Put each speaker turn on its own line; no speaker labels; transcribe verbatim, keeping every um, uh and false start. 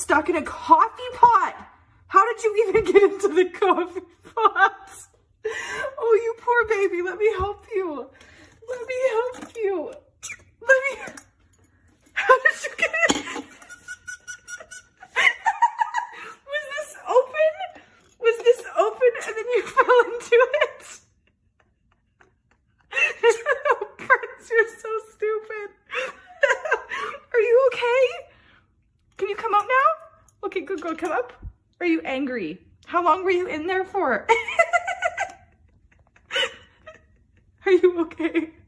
stuck in a coffee pot. How did you even get into the coffee pot? Oh, you poor baby. Let me help you. Let me help you. Let me... How did you get in? Was this open? Was this open and then you fell into it? Oh, Prince, you're so stupid. Are you okay? Can you come up now? Okay, good girl, come up. Are you angry? How long were you in there for? Are you okay?